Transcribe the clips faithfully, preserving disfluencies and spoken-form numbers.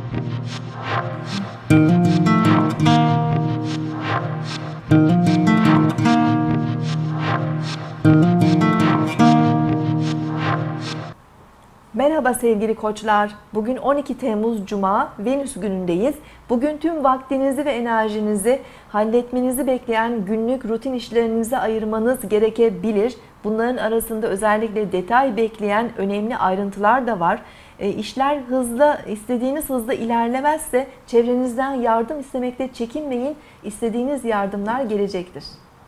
Merhaba sevgili koçlar. Bugün on iki Temmuz Cuma, Venüs günündeyiz. Bugün tüm vaktinizi ve enerjinizi halletmenizi bekleyen günlük rutin işlerinize ayırmanız gerekebilir. Bunların arasında özellikle detay bekleyen önemli ayrıntılar da var. E, işler hızlı, istediğiniz hızda ilerlemezse çevrenizden yardım istemekte çekinmeyin. İstediğiniz yardımlar gelecektir.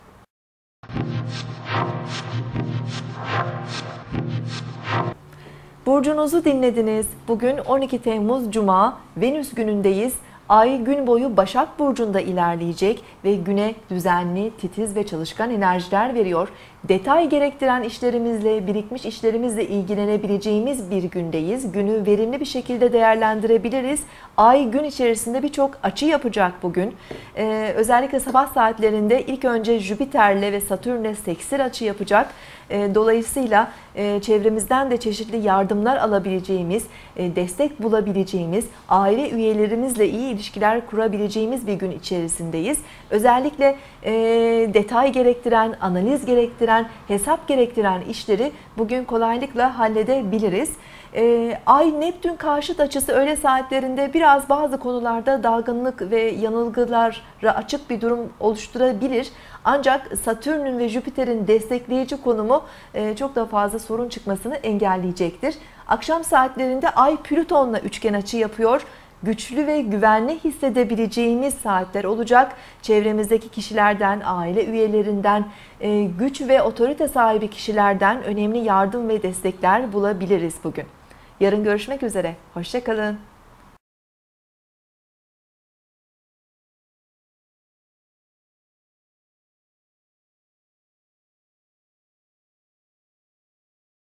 Burcunuzu dinlediniz. Bugün on iki Temmuz Cuma, Venüs günündeyiz. Ay gün boyu Başak Burcu'nda ilerleyecek ve güne düzenli, titiz ve çalışkan enerjiler veriyor. Detay gerektiren işlerimizle, birikmiş işlerimizle ilgilenebileceğimiz bir gündeyiz. Günü verimli bir şekilde değerlendirebiliriz. Ay gün içerisinde birçok açı yapacak bugün. Ee, özellikle sabah saatlerinde ilk önce Jüpiter'le ve Satürn'le sekstil açı yapacak. Ee, dolayısıyla e, çevremizden de çeşitli yardımlar alabileceğimiz, e, destek bulabileceğimiz, aile üyelerimizle iyi ilişkiler kurabileceğimiz bir gün içerisindeyiz. Özellikle e, detay gerektiren, analiz gerektiren, hesap gerektiren işleri bugün kolaylıkla halledebiliriz. E, Ay Neptün karşıt açısı öğle saatlerinde biraz bazı konularda dalgınlık ve yanılgılara açık bir durum oluşturabilir. Ancak Satürn'ün ve Jüpiter'in destekleyici konumu e, çok daha fazla sorun çıkmasını engelleyecektir. Akşam saatlerinde Ay Plüton'la üçgen açı yapıyor. Güçlü ve güvenli hissedebileceğimiz saatler olacak. Çevremizdeki kişilerden, aile üyelerinden, güç ve otorite sahibi kişilerden önemli yardım ve destekler bulabiliriz bugün. Yarın görüşmek üzere. Hoşça kalın.